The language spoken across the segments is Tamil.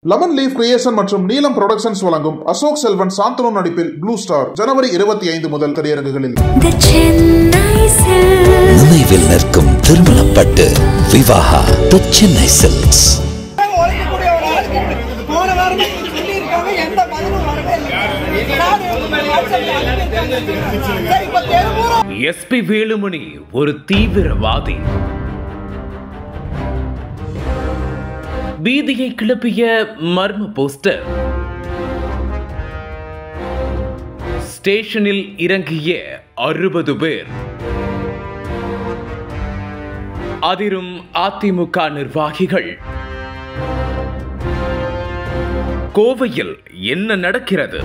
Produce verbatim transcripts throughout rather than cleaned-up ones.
லெமன் லீஃப் கிரியேஷன் மற்றும் நீலம் புரொடக்ஷன்ஸ் வழங்கும் அசோக் செல்வன் சாந்தனு நடிப்பில் ப்ளூ ஸ்டார் ஜனவரி இருபத்தி ஐந்து முதல் திரையரங்குகளில். நினைவில் நிற்கும் திருமணப்பட்டு Vivaha the Chennai silks. S P Velumani ஒரு தீவிரவாதி. பீதியை கிளப்பிய மர்ம போஸ்டர். ஸ்டேஷனில் இறங்கிய அறுபது பேர். அதிரும் அதிமுக நிர்வாகிகள். கோவையில் என்ன நடக்கிறது?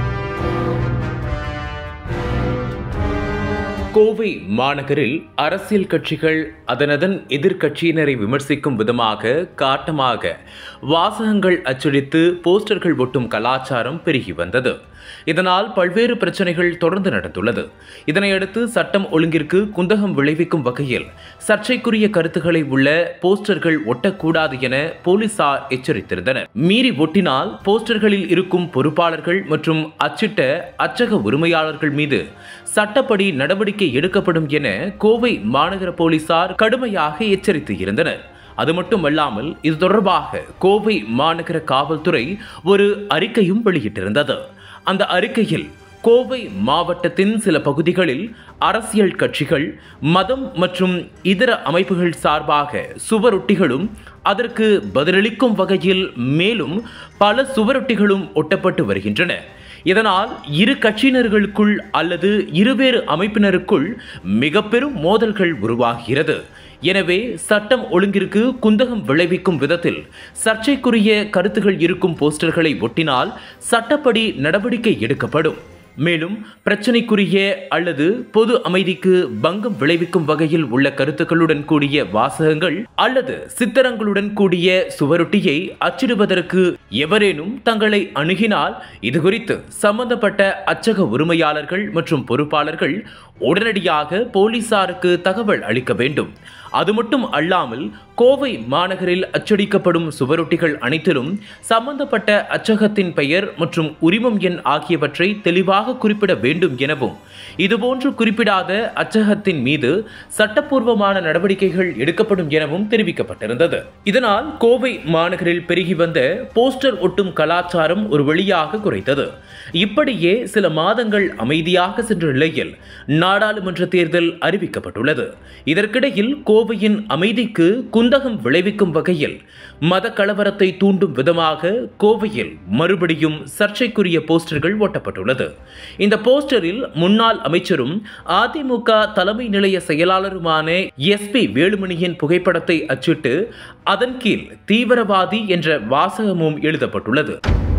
கோவை மாநகரில் அரசியல் கட்சிகள் அதனதன் எதிர்கட்சியினரை விமர்சிக்கும் விதமாக காட்டமாக வாசகங்கள் அச்சடித்து போஸ்டர்கள் ஒட்டும் கலாச்சாரம் பெருகி வந்தது. இதனால் பல்வேறு பிரச்சனைகள் தொடர்ந்து நடந்துள்ளது. இதனையடுத்து சட்டம் ஒழுங்கிற்கு குந்தகம் விளைவிக்கும் வகையில் சர்ச்சைக்குரிய கருத்துக்களை உள்ள போஸ்டர்கள் ஒட்டக்கூடாது என போலீசார் எச்சரித்திருந்தனர். மீறி ஒட்டினால் போஸ்டர்களில் இருக்கும் பொறுப்பாளர்கள் மற்றும் அச்சிட்ட அச்சக உரிமையாளர்கள் மீது சட்டப்படி நடவடிக்கை எடுக்கப்படும் என கோவை மாநகர போலீசார் கடுமையாக எச்சரித்து இருந்தனர். அது மட்டுமல்லாமல் இது தொடர்பாக கோவை மாநகர காவல்துறை ஒரு அறிக்கையும் வெளியிட்டிருந்தது. அந்த அறிக்கையில் கோவை மாவட்டத்தின் சில பகுதிகளில் அரசியல் கட்சிகள், மதம் மற்றும் இதர அமைப்புகள் சார்பாக சுவரொட்டிகளும் அதற்கு பதிலளிக்கும் வகையில் மேலும் பல சுவரொட்டிகளும் ஒட்டப்பட்டு வருகின்றன. இதனால் இரு கட்சியினர்களுக்குள் அல்லது இருவேறு அமைப்பினருக்குள் மிக பெரும் மோதல்கள் உருவாகிறது. எனவே சட்டம் ஒழுங்கிற்கு குந்தகம் விளைவிக்கும் விதத்தில் சர்ச்சைக்குரிய கருத்துகள் இருக்கும் போஸ்டர்களை ஒட்டினால் சட்டப்படி நடவடிக்கை எடுக்கப்படும். மேலும் பிரச்சனைக்குரிய அல்லது பொது அமைதிக்கு பங்கம் விளைவிக்கும் வகையில் உள்ள கருத்துக்களுடன் கூடிய வாசகங்கள் அல்லது சித்திரங்களுடன் கூடிய சுவரொட்டியை அச்சிடுவதற்கு எவரேனும் தங்களை அணுகினால் இது குறித்து சம்பந்தப்பட்ட அச்சக உரிமையாளர்கள் மற்றும் பொறுப்பாளர்கள் உடனடியாக போலீசாருக்கு தகவல் அளிக்க வேண்டும். அது மட்டும் அல்லாமல் கோவை மாநகரில் அச்சடிக்கப்படும் சுவரொட்டிகள் அனைத்திலும் சம்பந்தப்பட்ட அச்சகத்தின் பெயர் மற்றும் உரிமம் எண் ஆகியவற்றை தெளிவாக குறிப்பிட வேண்டும் எனவும், இதுபோன்று குறிப்பிடாத அச்சகத்தின் மீது சட்டப்பூர்வமான நடவடிக்கைகள் எடுக்கப்படும் எனவும் தெரிவிக்கப்பட்டிருந்தது. இதனால் கோவை மாநகரில் பெருகி வந்த போஸ்டர் ஒட்டும் கலாச்சாரம் ஒரு வழியாக குறைத்தது. இப்படியே சில மாதங்கள் அமைதியாக சென்ற நிலையில் நாடாளுமன்ற தேர்தல் அறிவிக்கப்பட்டுள்ளது. இதற்கிடையில் கோவையின் அமைதிக்கு குந்தகம் விளைவிக்கும் வகையில் மத கலவரத்தை தூண்டும் விதமாக கோவையில் மறுபடியும் சர்ச்சைக்குரிய போஸ்டர்கள் ஒட்டப்பட்டுள்ளது. இந்த போஸ்டரில் முன்னாள் அமைச்சரும் அதிமுக தலைமை நிலைய செயலாளருமான எஸ்பி வேலுமணியின் புகைப்படத்தை அச்சிட்டு அதன் கீழ் தீவிரவாதி என்ற வாசகமும் எழுதப்பட்டுள்ளது.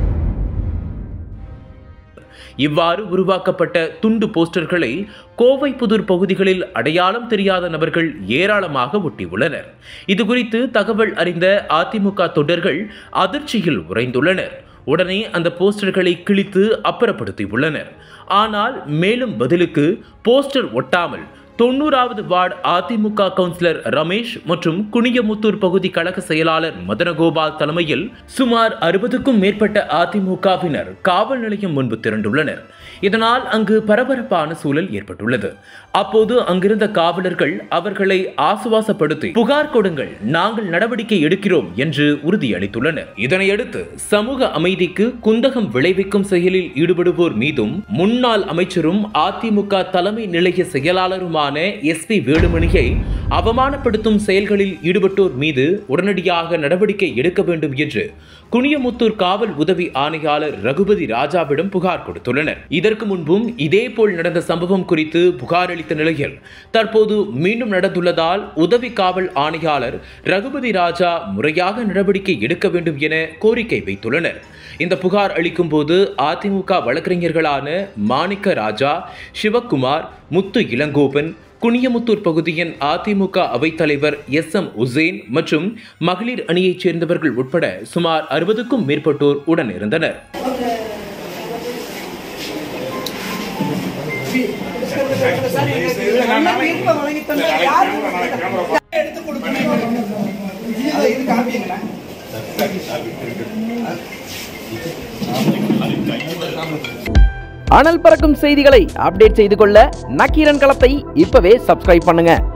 இவ்வாறு உருவாக்கப்பட்ட துண்டு போஸ்டர்களை கோவை புதூர் பகுதிகளில் அடையாளம் தெரியாத நபர்கள் ஏராளமாக ஒட்டியுள்ளனர். இதுகுறித்து தகவல் அறிந்த அதிமுக தொண்டர்கள் அதிர்ச்சியில் உறைந்துள்ளனர். உடனே அந்த போஸ்டர்களை கிழித்து அப்புறப்படுத்தியுள்ளனர். ஆனால் மேலும் பதிலுக்கு போஸ்டர் ஒட்டாமல் தொண்ணூறாவது வார்டு அதிமுக கவுன்சிலர் ரமேஷ் மற்றும் குனியமுத்தூர் பகுதி கழக செயலாளர் மதனகோபால் தலைமையில் சுமார் அறுபதுக்கும் மேற்பட்ட அதிமுகவினர் காவல் நிலையம் முன்பு திரண்டுள்ளனர். இதனால் அங்கு பரபரப்பான சூழல் ஏற்பட்டுள்ளது. அப்போது அங்கிருந்த காவலர்கள் அவர்களை ஆசுவாசப்படுத்தி புகார் கொடுங்கள், நாங்கள் நடவடிக்கை எடுக்கிறோம் என்று உறுதியளித்துள்ளனர். இதனையடுத்து சமூக அமைதிக்கு குந்தகம் விளைவிக்கும் செயலில் ஈடுபடுவோர் மீதும் முன்னாள் அமைச்சரும் அதிமுக தலைமை நிலைய செயலாளருமான எஸ்பி வேலுமணியை அவமானப்படுத்தும் செயல்களில் ஈடுபட்டோர் மீது உடனடியாக நடவடிக்கை எடுக்க வேண்டும் என்று குனியமுத்தூர் காவல் உதவி ஆணையாளர் ரகுபதி ராஜாவிடம் புகார் கொடுத்துள்ளனர். இதற்கு முன்பும் இதேபோல் நடந்த சம்பவம் குறித்து புகார் அளித்த நிலையில் தற்போது மீண்டும் நடந்துள்ளதால் உதவி காவல் ஆணையாளர் ரகுபதி ராஜா முறையாக நடவடிக்கை எடுக்க வேண்டும் என கோரிக்கை வைத்துள்ளனர். இந்த புகார் அளிக்கும் போது அதிமுக வழக்கறிஞர்களான மாணிக்க ராஜா, சிவக்குமார், முத்து இளங்கோபன், குனியமுத்தூர் பகுதியின் அதிமுக அவைத்தலைவர் எஸ் எம் உசேன் மற்றும் மகளிர் அணியைச் சேர்ந்தவர்கள் உட்பட சுமார் அறுபதுக்கும் மேற்பட்டோர் உடன் இருந்தனர். அனல் பறக்கும் செய்திகளை அப்டேட் செய்து கொள்ள நக்கீரன் களத்தை இப்பவே சப்ஸ்கிரைப் பண்ணுங்க.